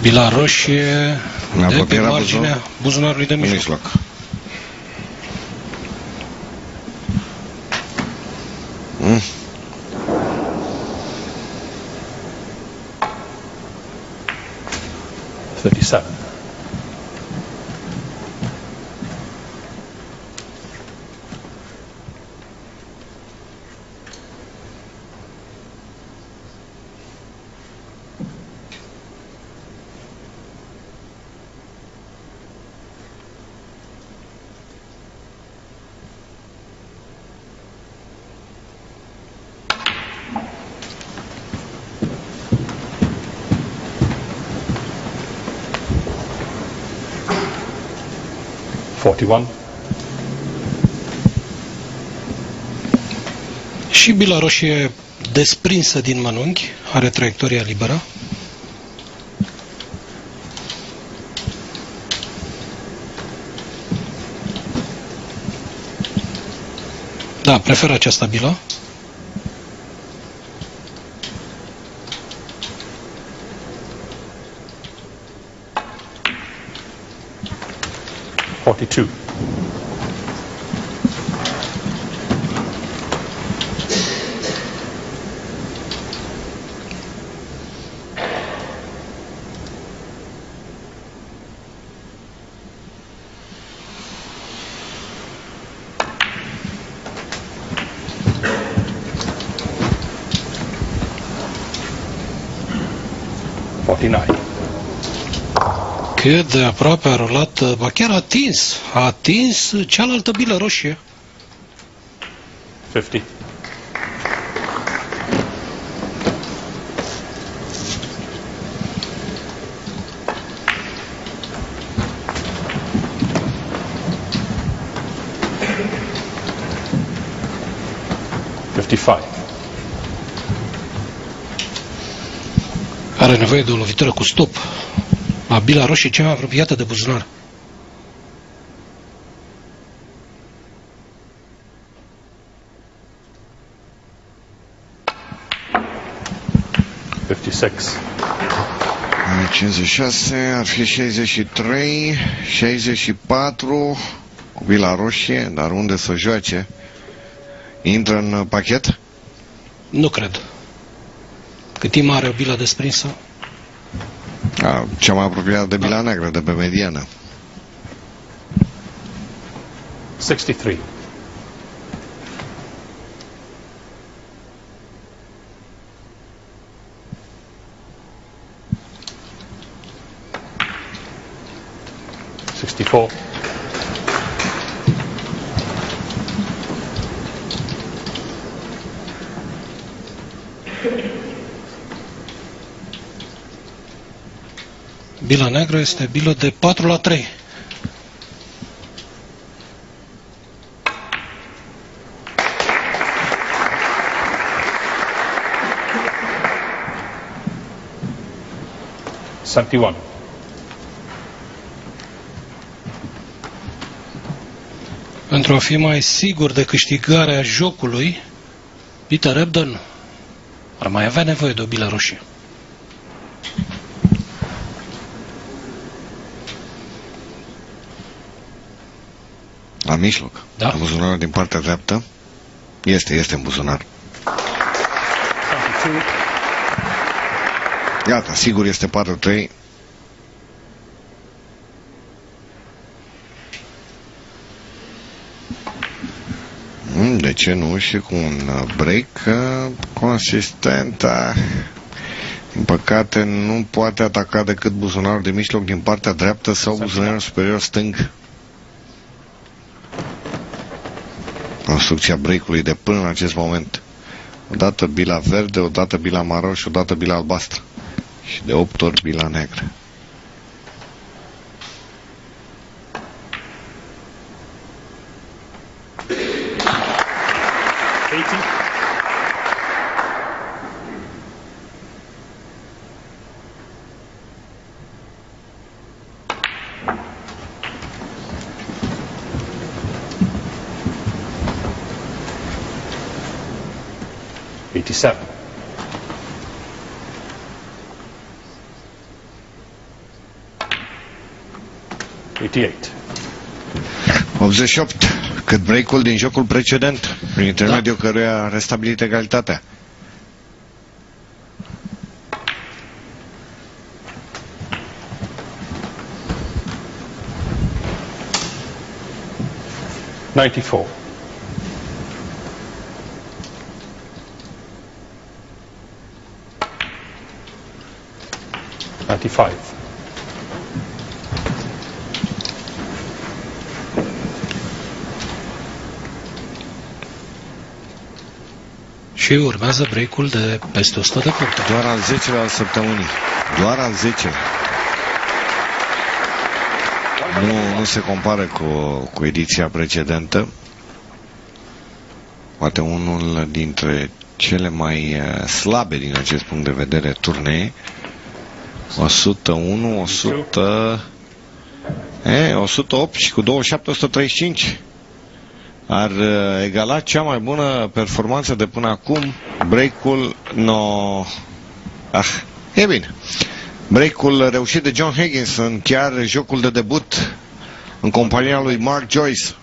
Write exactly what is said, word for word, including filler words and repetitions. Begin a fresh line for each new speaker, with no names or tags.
Bila roșie de pe marginea buzunarului de mijloc.
mijloc. Mm.
thirty-seven. forty-one.
Și bila roșie desprinsă din mănunchi, are traiectoria liberă. Da, prefer această bilă.
forty-two. forty-nine.
Cât de aproape a rulat, ba chiar a atins, a atins cealaltă bilă roșie.
fifty. fifty-five.
Are nevoie de o lovitură cu stop. La bila roșie cea mai apropiată de buzunar.
fifty-six.
cincizeci și șase, ar fi șaizeci și trei, șaizeci și patru cu bila roșie, dar unde să joace? Intră în pachet?
Nu cred. Cât timp are o bilă desprinsă?
A, cea mai apropiată de bila neagră, de pe mediană.
sixty-three. sixty-four.
Bila neagră este bilă de patru la trei.
seventy-one.
Pentru a fi mai sigur de câștigarea jocului, Peter Ebdon ar mai avea nevoie de o bilă roșie.
La mijloc.
Da.
În buzunarul din partea dreaptă. Este, este în buzunar. Iată, sigur este patru trei. De ce nu? Și cu un break consistent. Din păcate nu poate ataca decât buzunarul de mijloc din partea dreaptă sau buzunarul superior stâng. Construcția break-ului de până în acest moment. Odată bila verde, odată bila maro și odată bila albastră. Și de opt ori bila neagră.
eighty-seven. eighty-eight.
optzeci și opt. Cât break-ul din jocul precedent, prin intermediul da. căruia a restabilit egalitatea.
ninety-four. ninety-five.
Și urmează break-ul de peste o sută de puncte.
Doar al zecelea al săptămânii. Doar al zecelea. Nu, nu se compară cu, cu ediția precedentă. Poate unul dintre cele mai slabe din acest punct de vedere turnee. o sută unu, o sută... E, o sută opt și cu douăzeci și șapte, o sută treizeci și cinci. Ar egala cea mai bună performanță de până acum. Break-ul no... Ah, e bine. Break-ul reușit de John Higgins în chiar jocul de debut în compania lui Mark Joyce.